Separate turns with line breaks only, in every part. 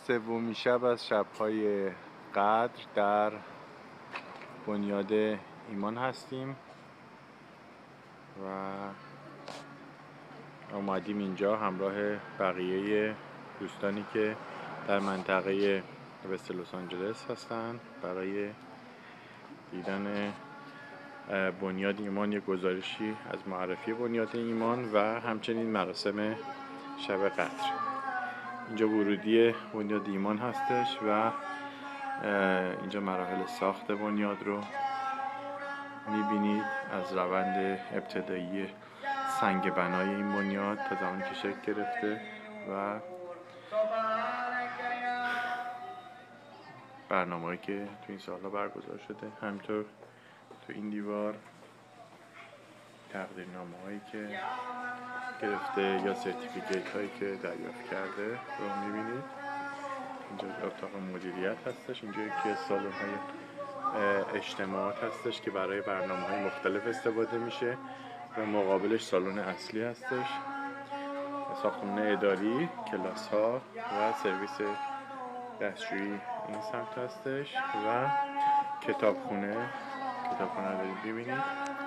سومین شب از شب‌های قدر در بنیاد ایمان هستیم و اومدیم اینجا همراه بقیه دوستانی که در منطقه وست لس آنجلس هستن برای دیدن بنیاد ایمان، یک گزارشی از معرفی بنیاد ایمان و همچنین مراسم شب قدر. اینجا ورودی بنیاد ایمان هستش و اینجا مراحل ساخت بنیاد رو میبینید، از روند ابتدایی سنگ بنای این بنیاد تا زمانی که شکل گرفته و برنامه‌ای که تو این سال‌ها برگزار شده. همینطور تو این دیوار تقدیرنامه‌هایی که گرفته یا سرتیفیکیت هایی که دریافت کرده رو میبینید. اینجا اتاق مدیریت هستش، اینجا یکی از سالن‌های اجتماعات هستش که برای برنامه‌های مختلف استفاده میشه و مقابلش سالن اصلی هستش، ساختمان اداری، کلاس ها و سرویس دستشویی این سمت هستش و کتابخونه دارید ببینید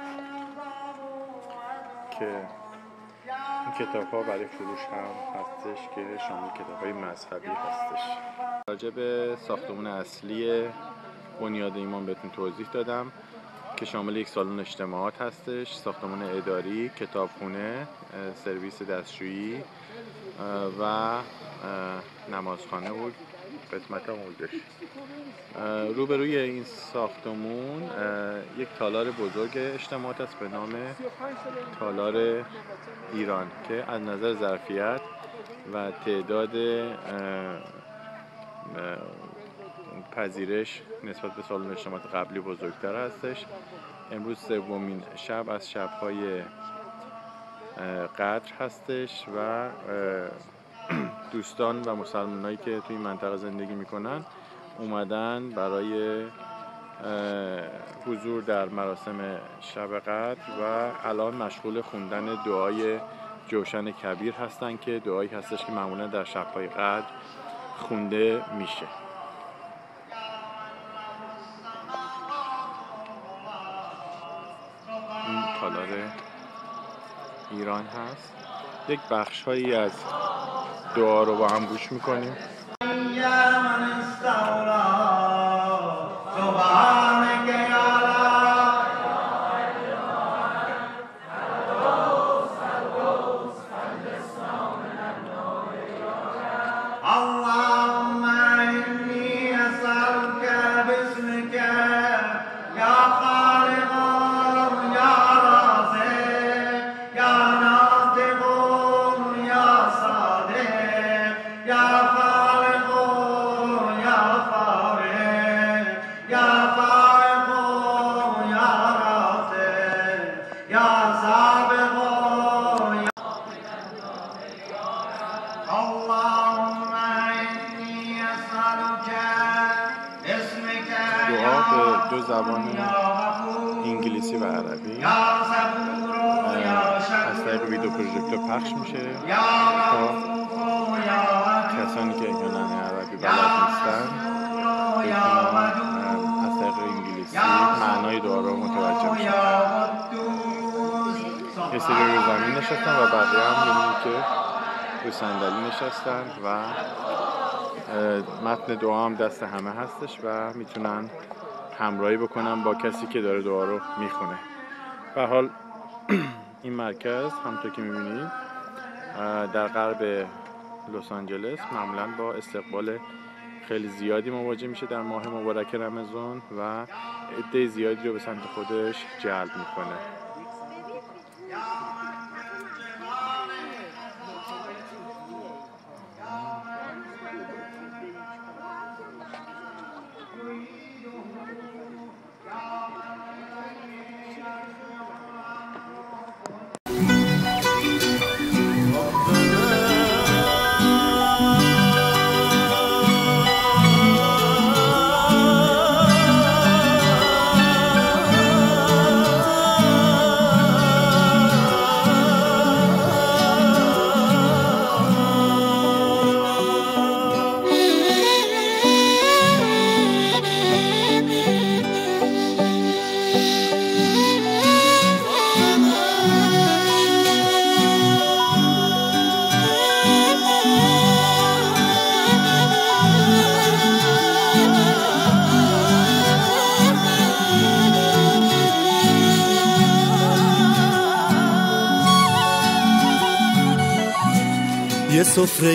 که این کتاب ها برای فروش هم هستش که شامل کتاب های مذهبی هستش. راجع به ساختمان اصلی بنیاد ایمان بهتون توضیح دادم که شامل یک سالن اجتماعات هستش، ساختمان اداری، کتابخونه، سرویس دستشویی و نمازخانه و قسمت آموزش. روبروی این ساختمون یک تالار بزرگ اجتماعات است به نام تالار ایران که از نظر ظرفیت و تعداد پذیرش نسبت به سالن اجتماعات قبلی بزرگتر هستش. امروز سومین شب از شب‌های قدر هستش و دوستان و مسلمانایی که توی این منطقه زندگی میکنن اومدن برای حضور در مراسم شب قدر و الان مشغول خوندن دعای جوشن کبیر هستن که دعایی هستش که معمولا در شب‌های قدر خونده میشه. این تالار ایران هست. یک بخش هایی از دعا رو با هم گوش میکنیم. دعا به دو زبان انگلیسی و عربی از طریق ویدیو پروژکتور پخش میشه تا کسانی که احیانا عربی بلد نیستن بتونن از طریق انگلیسی معنای دعا رو متوجه بشن. یه سری روی زمین نشستن و بقیه هم می‌بینید که روی صندلی نشستن و متن دعا هم دست همه هستش و میتونن همراهی بکنن با کسی که داره دعا رو میخونه. به حال این مرکز همونطور که میبینید در غرب لس آنجلس معمولا با استقبال خیلی زیادی مواجه میشه در ماه مبارک رمضان و عده زیادی رو به سمت خودش جلب میکنه.
یه سفره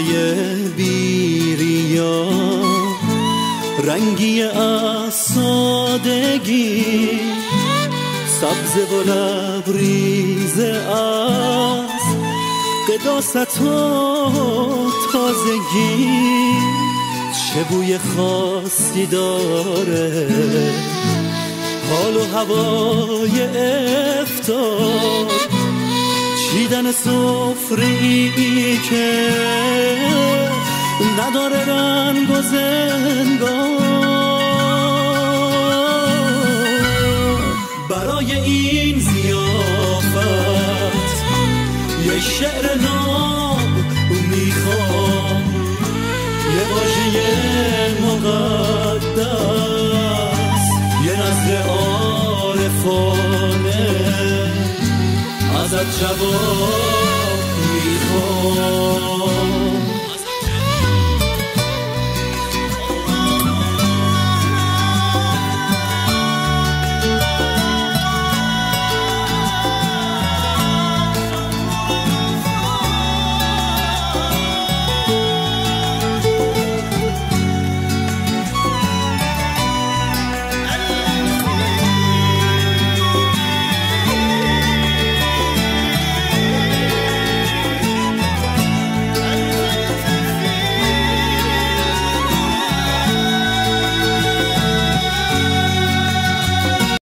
بیریا رنگی از سادگی، سبز و لبریز از قداست و تازگی، چه بوی خاصی داره حال و هوای افطار، چیدن سفره‌ای که نداره رنگ و زنگار. برای این ضیافت یه شعر ناب میخوام، یه واژه مقدس، یه نظر عارفانه ازت جواب میخوام.